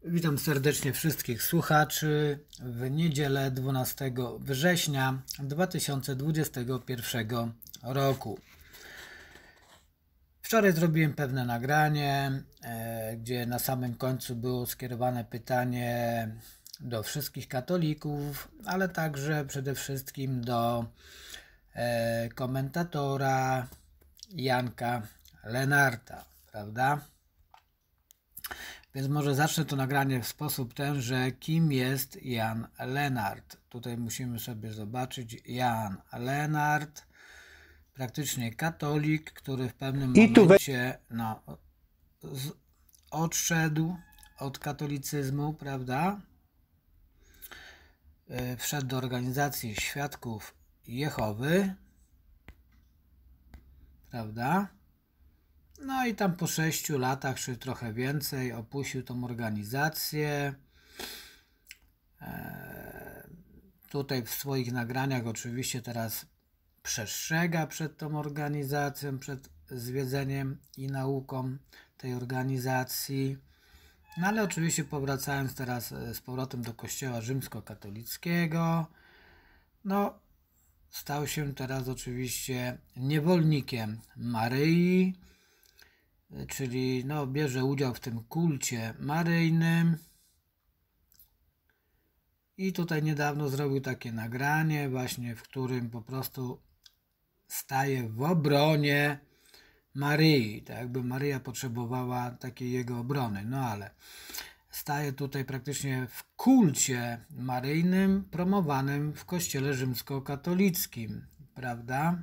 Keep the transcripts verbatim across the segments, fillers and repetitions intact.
Witam serdecznie wszystkich słuchaczy w niedzielę dwunastego września dwa tysiące dwudziestego pierwszego roku. Wczoraj zrobiłem pewne nagranie, e, gdzie na samym końcu było skierowane pytanie do wszystkich katolików, ale także przede wszystkim do e, komentatora Janka Lenarta, prawda? Więc może zacznę to nagranie w sposób ten, że kim jest Jan Lenart. Tutaj musimy sobie zobaczyć. Jan Lenart, praktycznie katolik, który w pewnym I tu momencie no, z, odszedł od katolicyzmu, prawda? Yy, wszedł do organizacji Świadków Jehowy, prawda? No i tam po sześciu latach, czy trochę więcej, opuścił tą organizację. Eee, tutaj w swoich nagraniach oczywiście teraz przestrzega przed tą organizacją, przed zwiedzeniem i nauką tej organizacji. No ale oczywiście powracając teraz z powrotem do Kościoła rzymskokatolickiego, no stał się teraz oczywiście niewolnikiem Maryi, czyli no, bierze udział w tym kulcie maryjnym. I tutaj niedawno zrobił takie nagranie właśnie, w którym po prostu staje w obronie Maryi, tak jakby Maryja potrzebowała takiej jego obrony, no ale staje tutaj praktycznie w kulcie maryjnym promowanym w kościele rzymskokatolickim, prawda?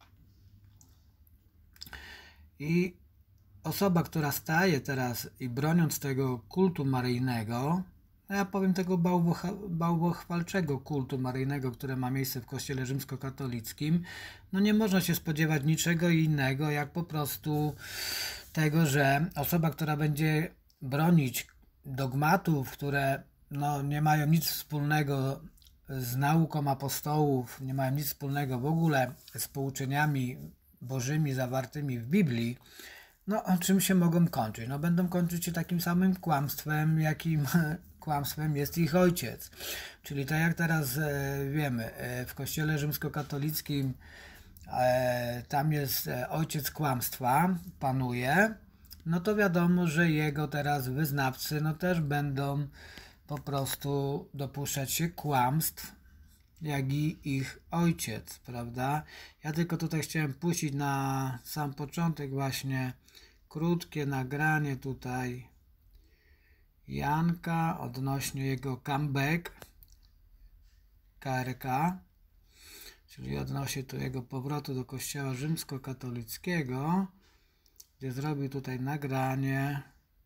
I osoba, która staje teraz i broniąc tego kultu maryjnego, ja powiem tego bałwochwalczego kultu maryjnego, które ma miejsce w kościele rzymskokatolickim, no nie można się spodziewać niczego innego, jak po prostu tego, że osoba, która będzie bronić dogmatów, które no, nie mają nic wspólnego z nauką apostołów, nie mają nic wspólnego w ogóle z pouczeniami bożymi zawartymi w Biblii, no, czym się mogą kończyć? No, będą kończyć się takim samym kłamstwem, jakim kłamstwem jest ich ojciec. Czyli tak jak teraz e, wiemy, e, w kościele rzymskokatolickim e, tam jest e, ojciec kłamstwa, panuje, no to wiadomo, że jego teraz wyznawcy no też będą po prostu dopuszczać się kłamstw, jak i ich ojciec, prawda? Ja tylko tutaj chciałem puścić na sam początek właśnie krótkie nagranie tutaj Janka odnośnie jego comeback K R K, czyli odnośnie tu jego powrotu do kościoła rzymskokatolickiego, gdzie zrobił tutaj nagranie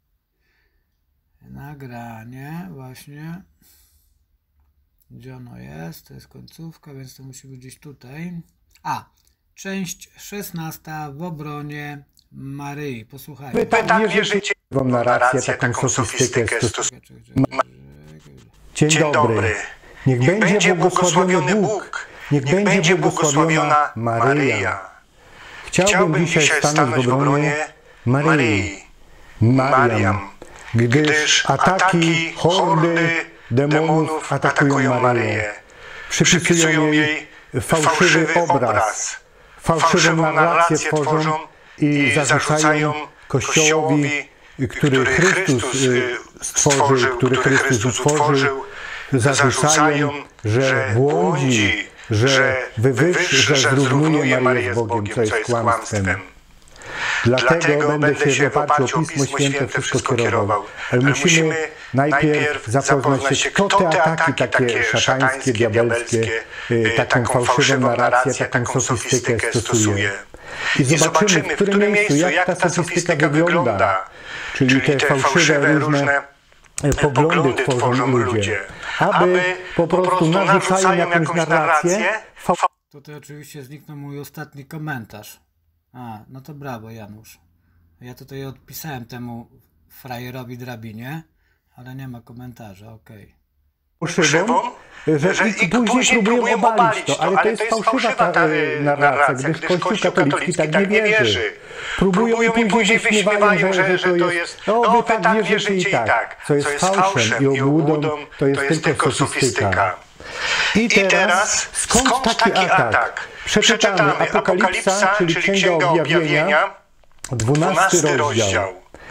nagranie właśnie, gdzie ono jest, to jest końcówka, więc to musi być gdzieś tutaj. A, część szesnasta w obronie Maryi. Posłuchajcie. Wy tam wierzycie w narrację, taką sofistykę stosujecie. Dzień, Dzień dobry. Niech, Niech będzie błogosławiony Bóg. Niech, Niech będzie błogosławiona Maryja. Chciałbym, Chciałbym dzisiaj stanąć w obronie Maryi. Mariam, gdyż ataki, hordy demonów atakują Maryję. Przypisują jej fałszywy obraz, fałszywą narrację tworzą i zarzucają Kościołowi, który Chrystus stworzył, który Chrystus utworzył, zarzucają, że błądzi, że wywyższy, że zrównuje Maryję z Bogiem, co jest kłamstwem. Dlatego będę się w oparciu o Pismo Święte wszystko kierował. Ale musimy najpierw zapoznać się, kto te ataki takie szatańskie, diabelskie, taką fałszywą narrację, taką sofistykę stosuje. I zobaczymy, w którym miejscu, jak ta sofistyka wygląda. Czyli te fałszywe różne poglądy tworzą ludzie, aby po prostu narzucają jakąś narrację. Tutaj oczywiście zniknął mój ostatni komentarz. A, no to brawo, Janusz. Ja tutaj odpisałem temu frajerowi drabinie, ale nie ma komentarza, okej. Fałszywą że, że i później próbują obalić to, ale to jest fałszywa ta narracja, gdyż Kościół katolicki tak nie wierzy. Próbują i później wyśmiewają, że, że to jest, no wy tak wierzycie i tak, co jest fałszem i obłudą, to jest tylko sofistyka. I teraz, skąd taki atak? Przeczytamy Apokalipsa, czyli Księga Objawienia, dwunasty rozdział.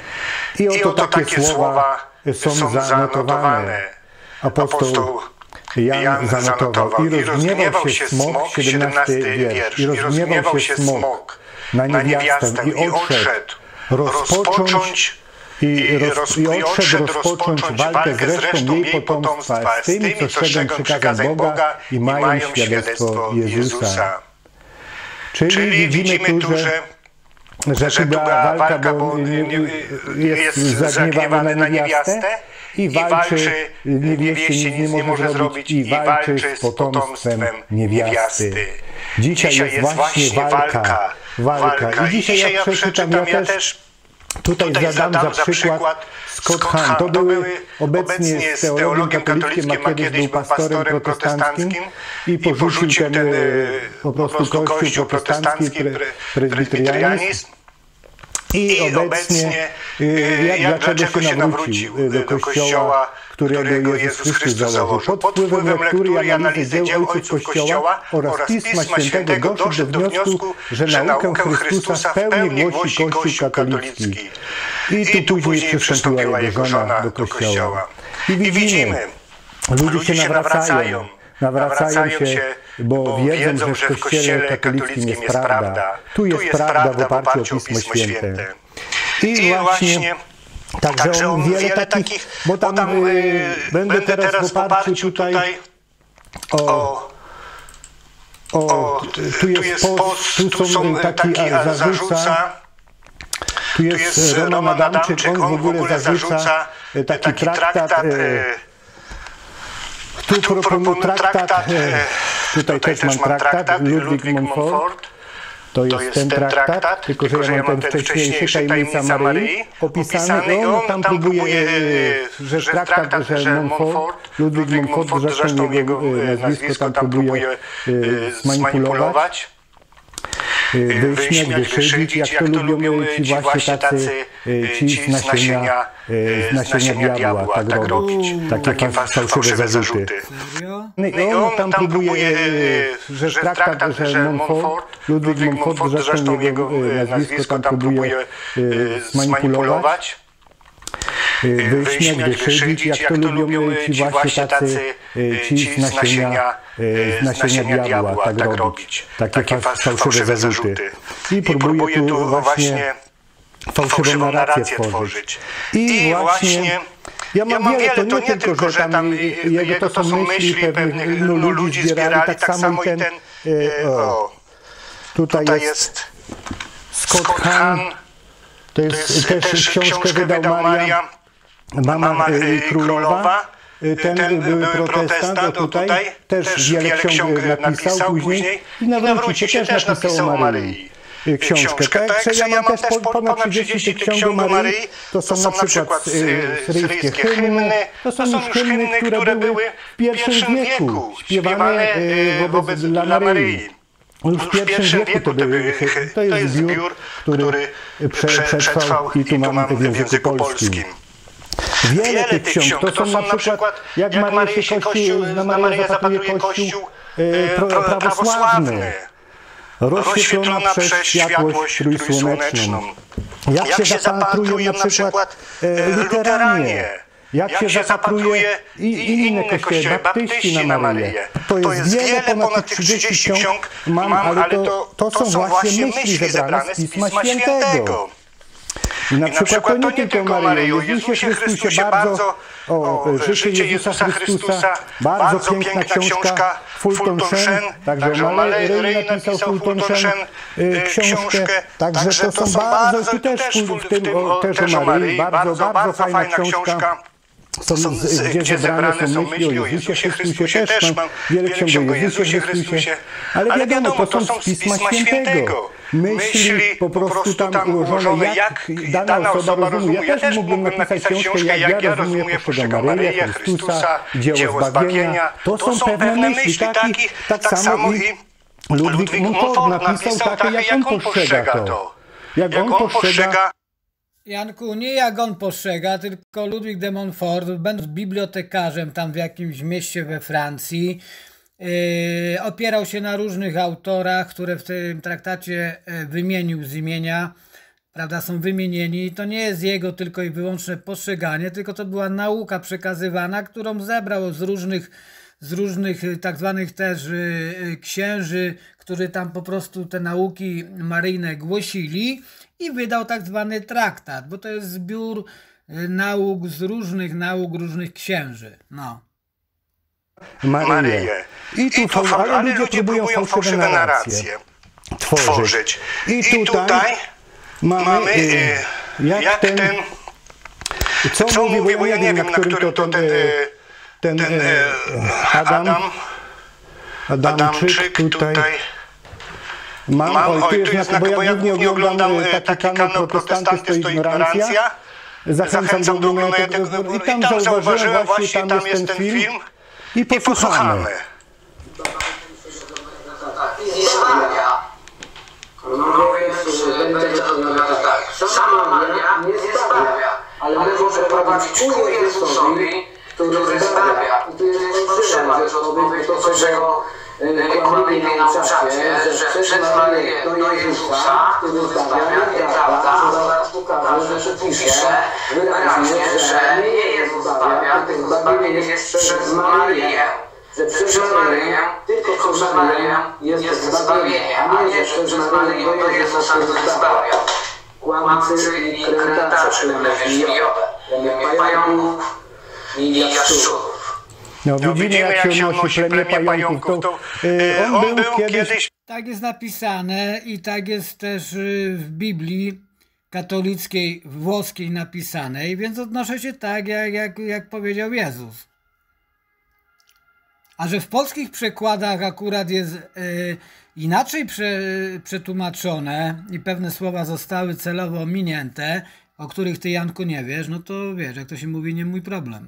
I oto takie słowa są zanotowane. Apostoł Jan zanotował. I rozgniewał się smok, siedemnasty wiersz. I rozgniewał się smok na niewiastę i odszedł rozpocząć i, roz, i odszedł rozpocząć walkę z resztą jej potomstwa, z tymi, co strzegą przykazań Boga i mają świadectwo Jezusa. Czyli widzimy tu, że że, że tu była walka, bo jest zagniewany na niewiastę i walczy, niewieście nic nie może zrobić i walczy z potomstwem niewiasty. Dzisiaj jest właśnie walka. walka. I dzisiaj ja przeczytam, ja też tutaj zadam za przykład Scott Hahn. To były obecnie z teologią katolicką, a kiedyś był pastorem protestanckim i porzucił ten po prostu kościół protestancki, prezbiterianizm. I obecnie, jak, dlaczego się nawrócił do Kościoła, którego Jezus Chrystus założył. Pod wpływem lektury i analizy dzieł ojców Kościoła oraz Pisma Świętego doszedł do wniosku, że naukę Chrystusa w pełni głosi Kościół katolicki. I tu później przystąpiła jego żona do Kościoła. I widzimy, ludzie się nawracają. Nawracają się, bo wiedzą, że w Kościele katolickim jest prawda. Tu jest prawda w oparciu o Pismo Święte. I właśnie, także on wiele takich, bo tam, bo tam yy, będę teraz w oparciu tutaj o, o tu jest post, tu są taki zarzuca, tu jest Roman Adamczyk, on w ogóle zarzuca taki traktat, tu proponuję traktat, tutaj też mam traktat, Ludwig Montfort, to jest ten traktat, tylko że ja mam ten wcześniejszy, Tajemnica Maryi, opisany i on tam próbuje, że traktat, że Montfort, Ludwig Montfort, zresztą jego nazwisko tam próbuje zmanipulować, wyśmiać, wyszydzić, jak to lubią ci właśnie tacy, ci z nasienia, z nasienia diabła, tak robić, takie fałszywe zarzuty. I on tam próbuje, że traktat, że Montfort, Ludwig Montfort, zresztą jego nazwisko tam próbuje zmanipulować, wyśmiać, wyszydzić, jak to lubią ci właśnie tacy, ci z nasienia, z nasienia diabła, tak robić, takie fałszywe zarzuty. I próbuje tu właśnie fałszywą narrację tworzyć. I właśnie, ja mam, ja mam wiele, to nie, to nie tylko, że tam jego to są myśli pewnych no, ludzi zbierali, tak, tak samo i ten, ten o, tutaj, tutaj jest Scott Hahn, to jest, to jest też, też książkę wydał Maria, Mama, Mama y, Królowa, ten, ten były protestant, a tutaj też wiele ksiąg napisał później i nawrócił się też napisał o Maryi książkę. Także ja mam też ponad trzydzieści tych ksiąg o Maryi, to są na przykład syryjskie hymny, to są już hymny, które były w pierwszym wieku, śpiewane wobec dla Maryi. Już w pierwszym wieku to były, to jest zbiór, który przetrwał i tu mam w języku polskim. Wiele tych ksiąg, to są na przykład, jak Maryję się Kościół, na Maryję zapatruje Kościół prawosławny, rozświetlona przez światłość trójsłoneczną. Jak się zapatruje na przykład luteranie, jak się zapatruje i inne kościoły, baptyści na Maryję. To jest wiele, ponad tych trzydzieści ksiąg mam, ale to, to są właśnie myśli zebrane z Pisma Świętego. I na, I na przykład to nie tylko Maryjo, Jezusie Chrystusie bardzo, o, życie Jezusa Chrystusa, bardzo piękna książka, Fulton Sheen, także Maryj napisał Fulton Sheen książkę, także to są bardzo, tu też w tym też o Maryi, bardzo, bardzo fajna książka. Są, gdzie zebrane są myśli o Jezusie Chrystusie, też mam wiele ksiąg o Jezusie Chrystusie, ale wiadomo, to są z Pisma Świętego. myśli po prostu tam ułożone, jak dana osoba rozumie. Ja też mógłbym napisać książkę, jak ja rozumiem, postrzegam Maryję, Chrystusa, dzieło zbawienia. To są pewne myśli, taki, tak samo i Ludwik Montfort napisał takie, jak on postrzega to. Jak on postrzega... Janku, nie jak on postrzega, tylko Ludwik de Montfort, będąc bibliotekarzem tam w jakimś mieście we Francji, yy, opierał się na różnych autorach, które w tym traktacie wymienił z imienia, prawda, są wymienieni. To nie jest jego tylko i wyłączne postrzeganie, tylko to była nauka przekazywana, którą zebrał z różnych, z różnych tak zwanych też yy, księży, którzy tam po prostu te nauki maryjne głosili, i wydał tak zwany traktat, bo to jest zbiór nauk z różnych nauk różnych księży. No. Maryję. I tu, I tu ale, ale ludzie, ludzie próbują fałszywe, fałszywe narracje tworzyć. tworzyć. I, I tutaj, tutaj mamy, mamy y, jak, jak ten, ten co, co mówi, bo ja nie wiem, na którym to ten, ten, ten, ten Adam, Adam Adamczyk tutaj... Mam, Mam, oj, tu jest, jest znak, bo ja głównie oglądam taki kanał Protestanty to ignorancja. Zachęcam, Zachęcam do oglądania tego wyboru. I tam, I tam zauważyłem właśnie, tam, tam jest ten film. film. I posłuchamy. Zbawia. Mówię, tak. Sama Maria nie zbawia, ale może prowadzić ku Jezusowi, który zbawia. I tu jest potrzeba, że odpowiedź do tego kłamliwie nauczacie, że przez Maryję do Jezusa, który zbawia, nieprawda, zaraz pokażę, że pisze wyraźnie, że nie Jezus zbawia, tylko zbawienie jest przez Maryję. Że przez Maryję, tylko przez Maryję jest zbawienie, a nie, że przez Maryję do Jezusa zbawia. Kłamcy i krętacze plemieniowe, plemię pająków i jaszczurów. No, widzimy, no, widzimy jak, jak się odnosi plemię pająków. To, yy, on, on był kiedyś... kiedyś... Tak jest napisane i tak jest też w Biblii katolickiej, włoskiej napisanej, więc odnoszę się tak, jak, jak, jak powiedział Jezus. A że w polskich przekładach akurat jest yy, inaczej prze, przetłumaczone i pewne słowa zostały celowo ominięte, o których ty, Janku, nie wiesz, no to wiesz, jak to się mówi, nie mój problem.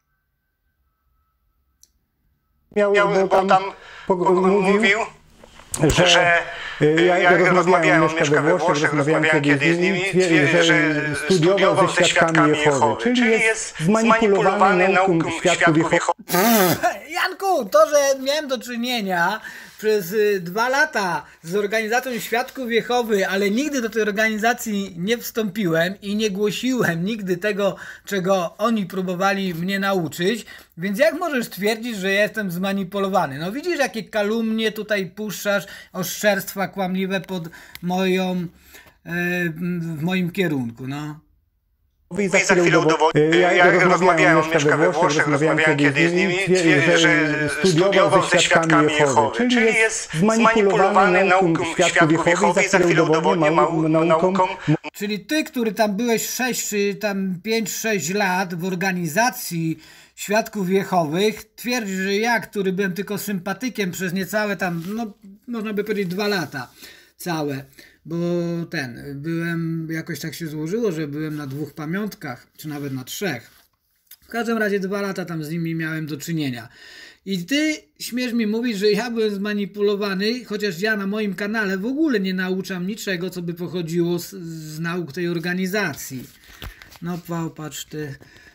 Miał, Miał, bo tam, tam mówił, mówił że, że ja, ja rozmawiałem, on mieszka we Włoszech, rozmawiałem kiedyś z nim, że, że studiował ze świadkami Jehowy, czyli jest zmanipulowany nauką świadków Jehowy. Janku, to, że miałem do czynienia przez dwa lata z organizacją Świadków Jehowy, ale nigdy do tej organizacji nie wstąpiłem i nie głosiłem nigdy tego, czego oni próbowali mnie nauczyć, więc jak możesz twierdzić, że jestem zmanipulowany? No widzisz, jakie kalumnie tutaj puszczasz, oszczerstwa kłamliwe pod moją, yy, w moim kierunku, no. I za chwilę udowodnię. Ja, ja rozmawiałem, on mieszka we Włoszech, rozmawiałem kiedyś z nim, że studiował ze świadkami Jehowy, czyli jest zmanipulowany nauką świadków Jehowy i za chwilę udowodnię nauką. Czyli ty, który tam byłeś sześć czy tam pięć sześć lat w organizacji Świadków Jehowych, twierdzi, że ja, który byłem tylko sympatykiem przez niecałe tam, no można by powiedzieć dwa lata całe, bo ten, byłem, jakoś tak się złożyło, że byłem na dwóch pamiątkach, czy nawet na trzech. W każdym razie dwa lata tam z nimi miałem do czynienia. I ty śmiesz mi mówić, że ja byłem zmanipulowany, chociaż ja na moim kanale w ogóle nie nauczam niczego, co by pochodziło z, z nauk tej organizacji. No popatrz ty.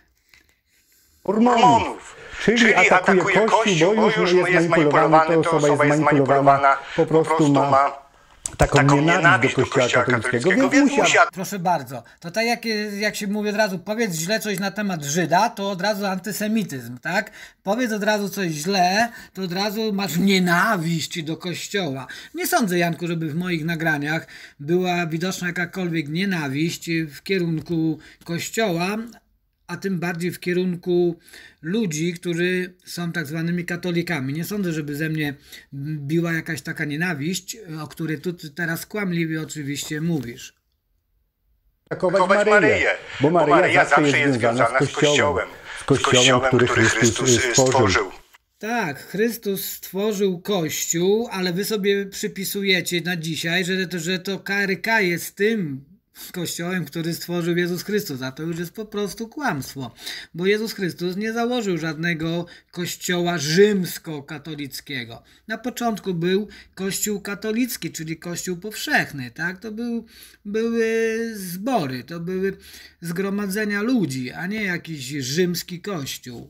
Hormonów. Czyli, Czyli atakuje, atakuje Kościół, bo już jest manipulowany, to osoba jest zmanipulowana, po prostu ma taką, taką nienawiść do Kościoła katolickiego, więc musia... Proszę bardzo, to tak jak, jak się mówi od razu, powiedz źle coś na temat Żyda, to od razu antysemityzm, tak? Powiedz od razu coś źle, to od razu masz nienawiść do Kościoła. Nie sądzę, Janku, żeby w moich nagraniach była widoczna jakakolwiek nienawiść w kierunku Kościoła, a tym bardziej w kierunku ludzi, którzy są tak zwanymi katolikami. Nie sądzę, żeby ze mnie biła jakaś taka nienawiść, o której tu teraz kłamliwie oczywiście mówisz. Atakować Maryję, bo Maryja, bo Maryja zawsze jest związana z Kościołem, z Kościołem, z Kościołem który Chrystus stworzył. Tak, Chrystus stworzył Kościół, ale wy sobie przypisujecie na dzisiaj, że to, że to K R K jest tym Kościołem, który stworzył Jezus Chrystus, a to już jest po prostu kłamstwo, bo Jezus Chrystus nie założył żadnego kościoła rzymskokatolickiego. Na początku był Kościół katolicki, czyli Kościół powszechny, tak? To był, były zbory, to były zgromadzenia ludzi, a nie jakiś rzymski kościół.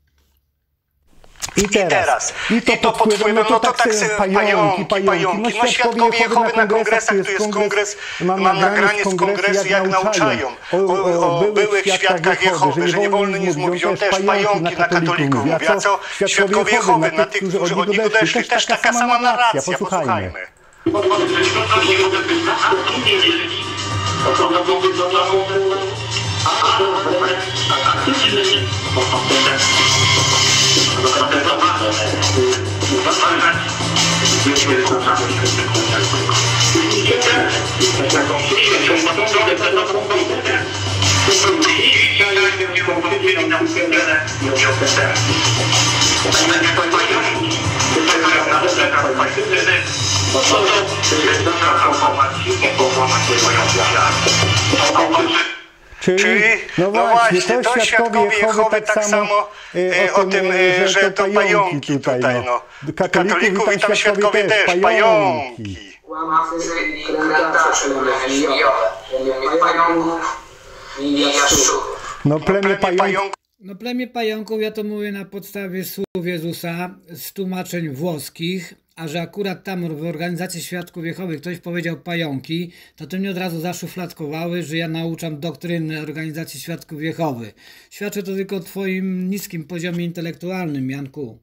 I teraz, i to, I to pod wpływem, no to tak sobie pająki, pająki, pająki. No świadkowie Jehowy na kongresach, tu jest kongres, mam nagranie z kongresu, jak nauczają o, o, o byłych świadkach Jehowy, że nie wolno nic mówić, on też pająki na katolików mówi, a co świadkowie Jehowy na tych, którzy od niego odeszli, też taka sama narracja, posłuchajmy. Czyli, Czyli no właśnie, to, to świadkowie Jehowy tak samo e, o tym, e, że to pająki tutaj, no. Katolików i tam świadkowie też, pająki. Łamacy i krętacze religiowe, pająków i jaszczurów. No plemię pająków. No plemię pająków, ja to mówię na podstawie słów Jezusa z tłumaczeń włoskich, a że akurat tam w organizacji Świadków Jehowy ktoś powiedział pająki, to to mnie od razu zaszufladkowały, że ja nauczam doktryny organizacji Świadków Jehowy. Świadczy to tylko o twoim niskim poziomie intelektualnym, Janku.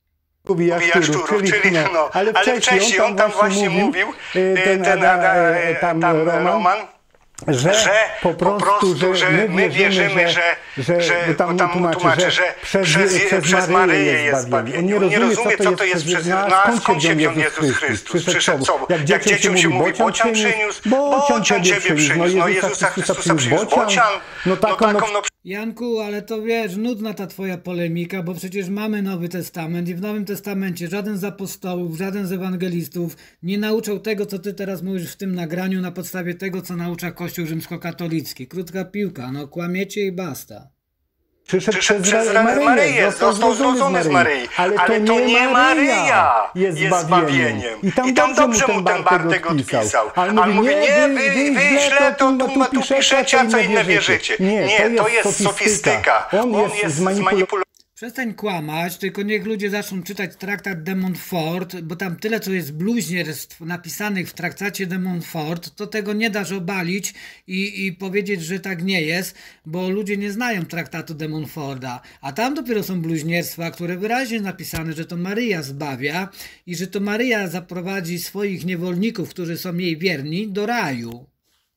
Jaszczurów, czyli, czyli no, no, ale wcześniej, ale wcześniej on tam właśnie mówił, mówił ten, ten a, a, tam, tam Roman, Roman Że, że po prostu, po prostu że my, my wierzymy, że, że, że tam, tam tłumaczy, tłumaczy, że przez, przez, przez, przez Maryję jest zbawienie. On nie rozumie, nie rozumie co to jest przez nas, no, skąd się wziął Jezus Chrystus. Przyszedł sobą. Jak, Jak dzieciom się mówi, bocian przyniósł, bocian ciebie przyniósł. No Jezusa Chrystusa przyniósł bocian. No taką, no... Janku, ale to wiesz, nudna ta twoja polemika, bo przecież mamy Nowy Testament i w Nowym Testamencie żaden z apostołów, żaden z ewangelistów nie nauczał tego, co ty teraz mówisz w tym nagraniu na podstawie tego, co naucza Kościół rzymskokatolicki. Krótka piłka, no kłamiecie i basta. Przyszedł, Przyszedł przez Maryję, Maryję został zrodzony z Maryi, ale to, ale to nie, nie Maryja jest zbawieniem. I tam, I tam dobrze mu ten Bartek odpisał. Ale mówi, mówi nie, wy, wy, wy źle to tu, tu piszecie, a co inne wierzycie. Nie, to jest sofistyka. On jest zmanipulowany. Przestań kłamać, tylko niech ludzie zaczną czytać traktat de Montfort, bo tam tyle, co jest bluźnierstw napisanych w traktacie de Montfort, to tego nie dasz obalić i, i powiedzieć, że tak nie jest, bo ludzie nie znają traktatu de Montforta, a tam dopiero są bluźnierstwa, które wyraźnie napisane, że to Maryja zbawia i że to Maryja zaprowadzi swoich niewolników, którzy są jej wierni, do raju.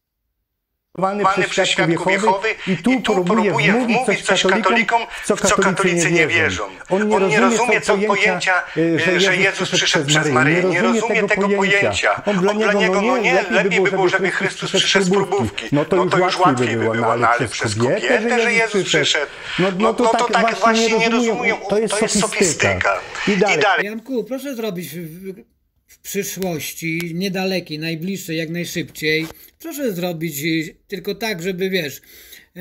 Przez, przez Świadków Jehowy i tu, i tu próbuje wmówić coś katolikom, w co katolicy nie wierzą. On nie, On nie rozumie co pojęcia, że, że Jezus przyszedł przez Maryję. Nie rozumie tego pojęcia. On dla niego, no nie, lepiej by było, żeby Chrystus przyszedł z próbówki. No to już łatwiej by było, no ale przez kobietę, że Jezus przyszedł. No to tak właśnie nie rozumieją. To jest sofistyka. I dalej. Janku, proszę zrobić w przyszłości, niedalekiej, najbliższej, jak najszybciej. Proszę zrobić tylko tak, żeby wiesz, yy,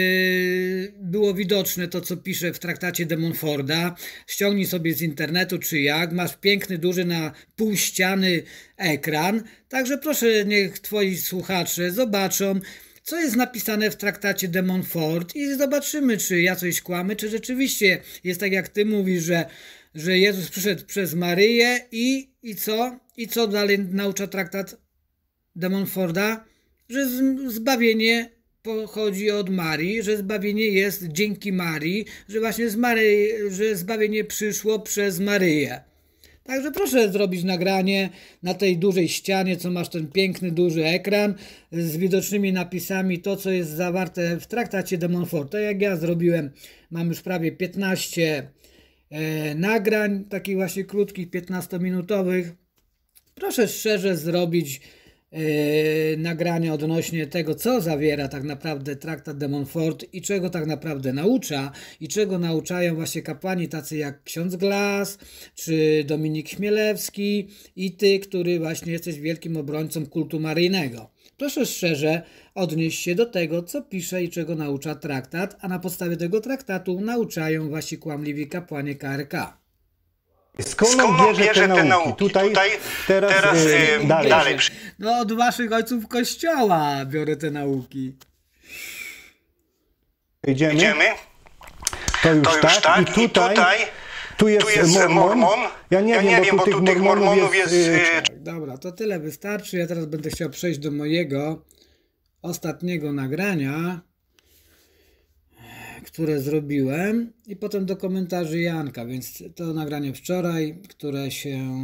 było widoczne to, co pisze w traktacie de Montforta. Ściągnij sobie z internetu, czy jak. Masz piękny, duży na pół ściany ekran. Także proszę, niech twoi słuchacze zobaczą, co jest napisane w traktacie de Montfort i zobaczymy, czy ja coś kłamę, czy rzeczywiście jest tak, jak ty mówisz, że że Jezus przyszedł przez Maryję i, i co? I co dalej naucza traktat de Montforta? Że zbawienie pochodzi od Marii, że zbawienie jest dzięki Marii, że właśnie z Maryi, że zbawienie przyszło przez Maryję. Także proszę zrobić nagranie na tej dużej ścianie, co masz ten piękny, duży ekran z widocznymi napisami, to co jest zawarte w traktacie de Montforta. Jak ja zrobiłem, mam już prawie piętnaście E, nagrań, takich właśnie krótkich, piętnastominutowych. Proszę szczerze zrobić Yy, nagrania odnośnie tego, co zawiera tak naprawdę traktat de Montfort i czego tak naprawdę naucza i czego nauczają właśnie kapłani tacy jak ksiądz Glass czy Dominik Chmielewski i ty, który właśnie jesteś wielkim obrońcą kultu maryjnego. Proszę szczerze odnieść się do tego, co pisze i czego naucza traktat, a na podstawie tego traktatu nauczają właśnie kłamliwi kapłani K R K. Skąd, Skąd on bierze, bierze te, nauki? nauki? Tutaj, Tutaj teraz, teraz yy, dalej. dalej. No od waszych ojców kościoła biorę te nauki. Idziemy? Idziemy? To już, to już tak. tak. I tutaj, I tutaj tu jest, tu jest mormon. mormon. Ja nie, ja wiem, nie wiem, bo, bo tu tych mormonów, mormonów jest... jest yy... tak, dobra, to tyle wystarczy. Ja teraz będę chciał przejść do mojego ostatniego nagrania, które zrobiłem, i potem do komentarzy Janka, więc to nagranie wczoraj, które się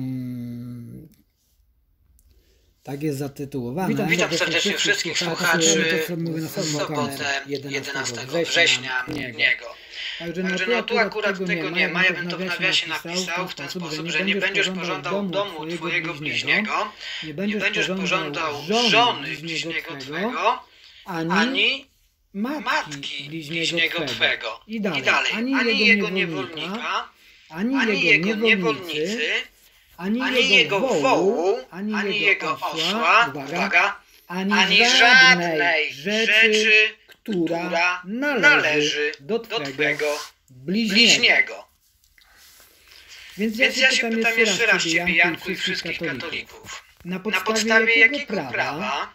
tak jest zatytułowane. Witam, witam serdecznie wszystkich słuchaczy w sobotę jedenastego września niego. Także no, tu akurat, akurat tego nie ma, ja bym to w nawiasie napisał w ten sposób, że nie będziesz pożądał domu twojego bliźniego, nie będziesz pożądał żony bliźniego twego, ani matki bliźniego twego. I dalej, ani, ani jego niewolnika, ani, ani jego niewolnicy, ani, ani jego wołu, ani, ani jego osła, uwaga, ani, ani żadnej rzeczy, która należy do twego bliźniego. Więc ja, Więc ja się pytam jeszcze raz Ciebie, Janku, i wszystkich katolików. Na podstawie, na podstawie jakiego prawa, prawa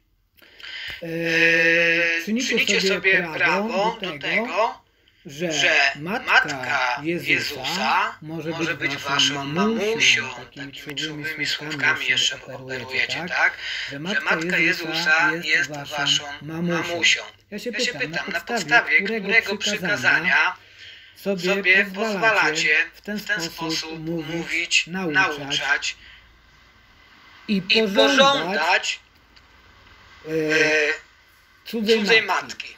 e, czynicie sobie prawo do tego, że, że Matka Jezusa może być, być waszą mamusią, takimi czułymi słówkami jeszcze operujecie, tak? Że Matka Jezusa jest waszą mamusią. Ja się pytam, ja się pytam na podstawie którego przykazania sobie, sobie pozwalacie w ten, w ten sposób mówić, nauczać i pożądać, i pożądać e, cudzej, cudzej matki. matki.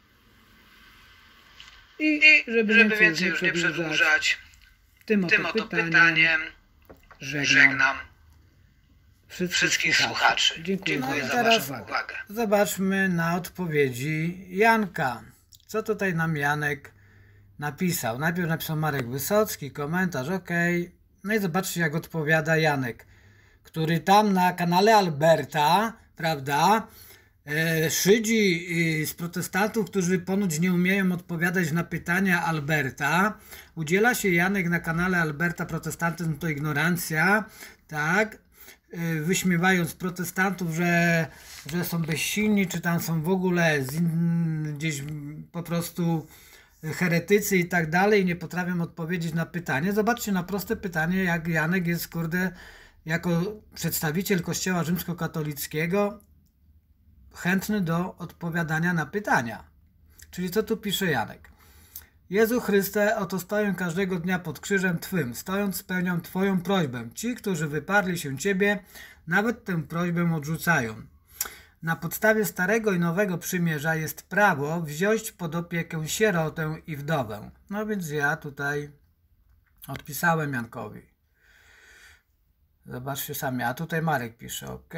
I żeby, żeby więcej już nie przedłużać, tym oto, tym oto pytaniem, pytaniem żegnam, żegnam wszystkich, wszystkich słuchaczy. Dziękuję, Dziękuję za Waszą uwagę. Zobaczmy na odpowiedzi Janka. Co tutaj nam Janek napisał? Najpierw napisał Marek Wysocki, komentarz, ok. No i zobaczcie, jak odpowiada Janek, który tam na kanale Alberta, prawda, e, szydzi e, z protestantów, którzy ponoć nie umieją odpowiadać na pytania Alberta. Udziela się Janek na kanale Alberta Protestantyzm to ignorancja, tak, e, wyśmiewając protestantów, że, że są bezsilni, czy tam są w ogóle z, gdzieś po prostu heretycy i tak dalej, nie potrafią odpowiedzieć na pytanie. Zobaczcie na proste pytanie, jak Janek jest, kurde, jako przedstawiciel Kościoła rzymskokatolickiego chętny do odpowiadania na pytania. Czyli co tu pisze Janek? Jezu Chryste, oto stoję każdego dnia pod krzyżem Twym, stojąc spełniam Twoją prośbę. Ci, którzy wyparli się Ciebie, nawet tę prośbę odrzucają. Na podstawie Starego i Nowego Przymierza jest prawo wziąć pod opiekę sierotę i wdowę. No więc ja tutaj odpisałem Jankowi. Zobaczcie sami, a tutaj Marek pisze, ok.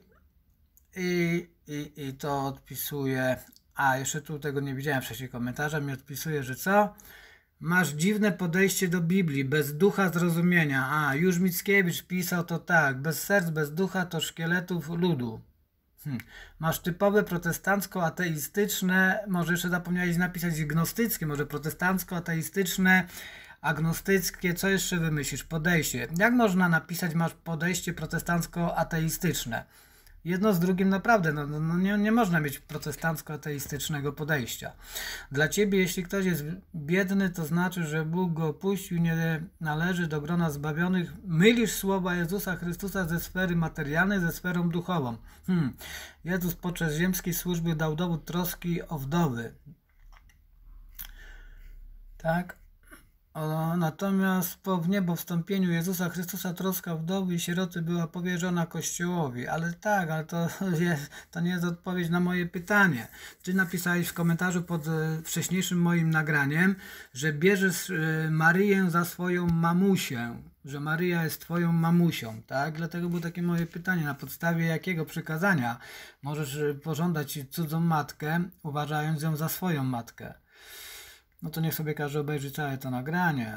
I, i, i to odpisuje, a jeszcze tu tego nie widziałem wcześniej komentarza, mi odpisuje, że co? Masz dziwne podejście do Biblii, bez ducha zrozumienia. A, już Mickiewicz pisał to tak, bez serc, bez ducha to szkieletów ludu. Hmm. Masz typowe protestancko-ateistyczne, może jeszcze zapomniałeś napisać gnostyckie, może protestancko-ateistyczne, agnostyckie, co jeszcze wymyślisz? Podejście. Jak można napisać, masz podejście protestancko-ateistyczne? Jedno z drugim naprawdę, no, no nie, nie można mieć protestancko-ateistycznego podejścia. Dla Ciebie, jeśli ktoś jest biedny, to znaczy, że Bóg go opuścił, nie należy do grona zbawionych. Mylisz słowa Jezusa Chrystusa ze sfery materialnej, ze sferą duchową. Hmm. Jezus podczas ziemskiej służby dał dowód troski o wdowy. Tak? O, natomiast po w niebo wstąpieniu Jezusa Chrystusa troska wdowy i sieroty była powierzona Kościołowi. Ale tak, ale to, jest, to nie jest odpowiedź na moje pytanie. Ty napisałeś w komentarzu pod e, wcześniejszym moim nagraniem, że bierzesz e, Maryję za swoją mamusię, że Maryja jest twoją mamusią, tak? Dlatego było takie moje pytanie, na podstawie jakiego przykazania możesz e, pożądać cudzą matkę, uważając ją za swoją matkę. No to niech sobie każdy obejrzy całe to nagranie.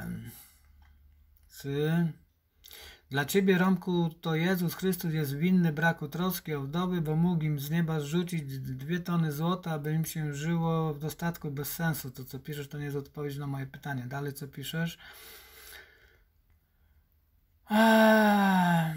Ty. Dla ciebie, Romku, to Jezus Chrystus jest winny braku troski o wdowy, bo mógł im z nieba zrzucić dwie tony złota, aby im się żyło w dostatku bez sensu. To, co piszesz, to nie jest odpowiedź na moje pytanie. Dalej, co piszesz? Eee.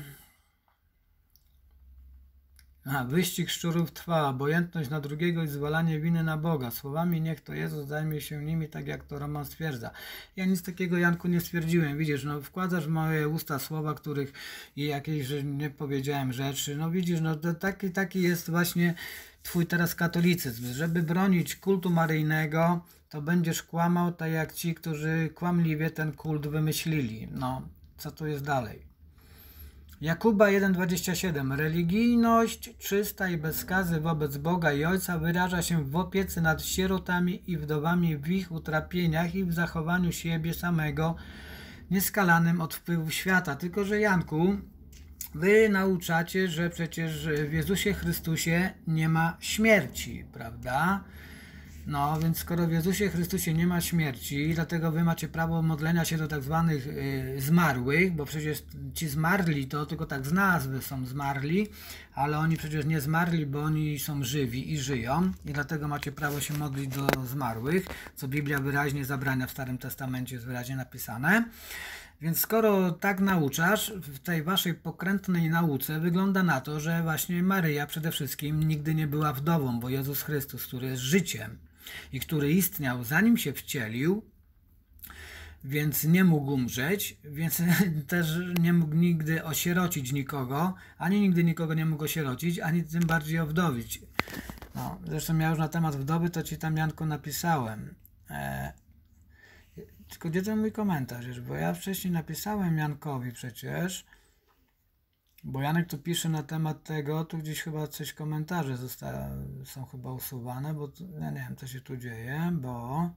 A, wyścig szczurów trwa, obojętność na drugiego i zwalanie winy na Boga. Słowami niech to Jezus zajmie się nimi, tak jak to Roman stwierdza. Ja nic takiego, Janku, nie stwierdziłem. Widzisz, no wkładasz w moje usta słowa, których i jakieś, że nie powiedziałem rzeczy. No widzisz, no to taki, taki jest właśnie twój teraz katolicyzm. Żeby bronić kultu maryjnego, to będziesz kłamał tak jak ci, którzy kłamliwie ten kult wymyślili. No, co tu jest dalej? Jakuba jeden dwadzieścia siedem. Religijność czysta i bez skazy wobec Boga i Ojca wyraża się w opiece nad sierotami i wdowami w ich utrapieniach i w zachowaniu siebie samego nieskalanym od wpływów świata. Tylko że, Janku, wy nauczacie, że przecież w Jezusie Chrystusie nie ma śmierci, prawda? No, więc skoro w Jezusie Chrystusie nie ma śmierci, dlatego wy macie prawo modlenia się do tak zwanych y, zmarłych, bo przecież ci zmarli to tylko tak z nazwy są zmarli, ale oni przecież nie zmarli, bo oni są żywi i żyją i dlatego macie prawo się modlić do zmarłych, co Biblia wyraźnie zabrania, w Starym Testamencie jest wyraźnie napisane. Więc skoro tak nauczasz, w tej waszej pokrętnej nauce wygląda na to, że właśnie Maryja przede wszystkim nigdy nie była wdową, bo Jezus Chrystus, który jest życiem i który istniał zanim się wcielił, więc nie mógł umrzeć, więc też nie mógł nigdy osierocić nikogo, ani nigdy nikogo nie mógł osierocić, ani tym bardziej owdowić. No, zresztą ja już na temat wdowy to ci tam, Janku, napisałem. E Tylko gdzie ten mój komentarz? Bo ja wcześniej napisałem Jankowi przecież, bo Janek tu pisze na temat tego, tu gdzieś chyba coś komentarze zostały, są chyba usuwane, bo tu, ja nie wiem, co się tu dzieje, bo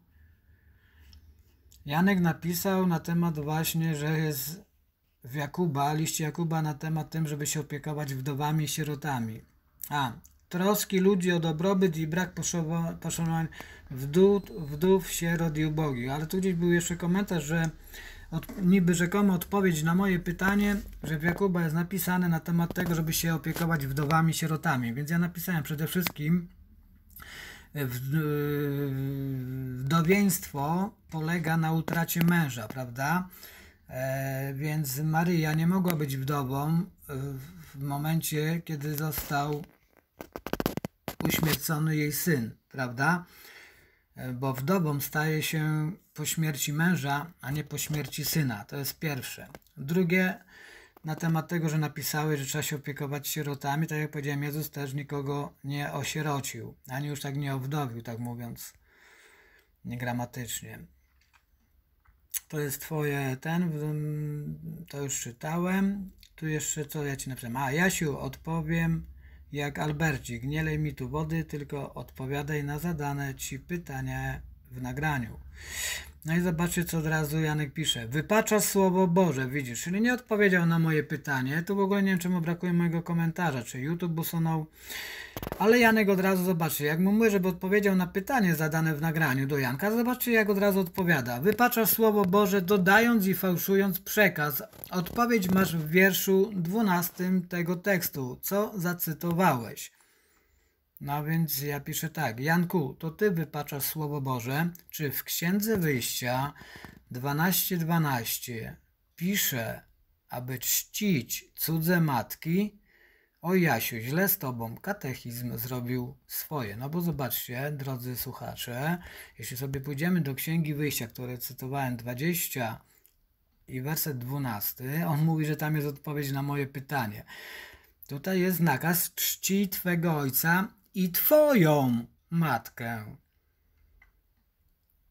Janek napisał na temat właśnie, że jest w Jakuba, liście Jakuba na temat tym, żeby się opiekować wdowami i sierotami. A, troski ludzi o dobrobyt i brak poszanowań wdów, wdów, sierot i ubogich. Ale tu gdzieś był jeszcze komentarz, że od, niby rzekomo odpowiedź na moje pytanie, że w Jakuba jest napisane na temat tego, żeby się opiekować wdowami, sierotami. Więc ja napisałem przede wszystkim, wdowieństwo polega na utracie męża, prawda? E, więc Maryja nie mogła być wdową w momencie, kiedy został uśmiercony jej syn, prawda? Bo wdową staje się po śmierci męża, a nie po śmierci syna. To jest pierwsze. Drugie, na temat tego, że napisałeś, że trzeba się opiekować sierotami, tak jak powiedziałem, Jezus też nikogo nie osierocił, ani już tak nie owdowił, tak mówiąc niegramatycznie. To jest twoje, ten, to już czytałem. Tu jeszcze co ja ci napisałem? A, Jasiu, odpowiem jak Albercik, nie lej mi tu wody, tylko odpowiadaj na zadane ci pytania w nagraniu. No i zobaczcie, co od razu Janek pisze. Wypacza Słowo Boże, widzisz, czyli nie odpowiedział na moje pytanie. Tu w ogóle nie wiem, czemu brakuje mojego komentarza, czy YouTube usunął. Ale Janek od razu, zobaczcie, jak mu mówię, żeby odpowiedział na pytanie zadane w nagraniu do Janka, zobaczcie, jak od razu odpowiada. Wypacza Słowo Boże, dodając i fałszując przekaz. Odpowiedź masz w wierszu dwunastym tego tekstu, co zacytowałeś. No więc ja piszę tak. Janku, to ty wypaczasz Słowo Boże, czy w Księdze Wyjścia dwanaście dwanaście pisze, aby czcić cudze matki? O Jasiu, źle z tobą, katechizm zrobił swoje. No bo zobaczcie, drodzy słuchacze, jeśli sobie pójdziemy do Księgi Wyjścia, które cytowałem, dwadzieścia i werset dwunasty, on mówi, że tam jest odpowiedź na moje pytanie. Tutaj jest nakaz: czci twego ojca i twoją matkę.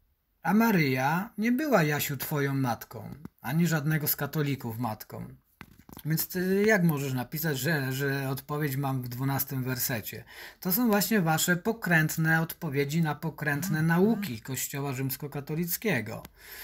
A Maryja nie była, Jasiu, twoją matką, ani żadnego z katolików matką. Więc ty jak możesz napisać, że, że odpowiedź mam w dwunastym wersecie? To są właśnie wasze pokrętne odpowiedzi na pokrętne nauki Kościoła rzymskokatolickiego.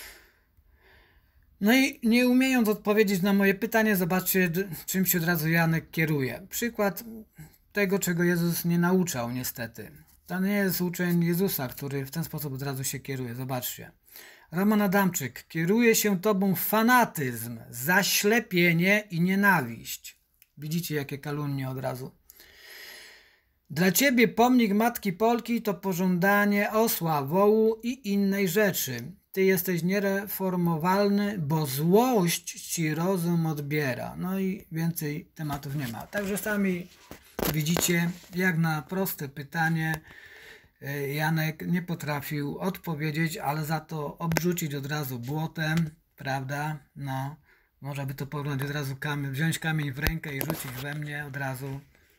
No i nie umiejąc odpowiedzieć na moje pytanie, zobaczcie, czym się od razu Janek kieruje. Przykład tego, czego Jezus nie nauczał niestety. To nie jest uczeń Jezusa, który w ten sposób od razu się kieruje. Zobaczcie. Roman Adamczyk, kieruje się tobą fanatyzm, zaślepienie i nienawiść. Widzicie, jakie kalumnie od razu. Dla ciebie pomnik Matki Polki to pożądanie osła, wołu i innej rzeczy. Ty jesteś niereformowalny, bo złość ci rozum odbiera. No i więcej tematów nie ma. Także sami widzicie, jak na proste pytanie Janek nie potrafił odpowiedzieć, ale za to obrzucić od razu błotem, prawda? No, można by to porównać od razu, kamień, wziąć kamień w rękę i rzucić we mnie od razu.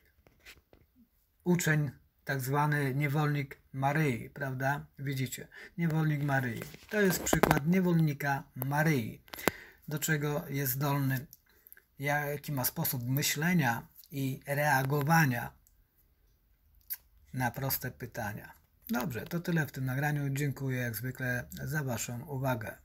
Uczeń, tak zwany niewolnik Maryi, prawda? Widzicie, niewolnik Maryi. To jest przykład niewolnika Maryi. Do czego jest zdolny, jaki ma sposób myślenia i reagowania na proste pytania. Dobrze, to tyle w tym nagraniu. Dziękuję jak zwykle za waszą uwagę.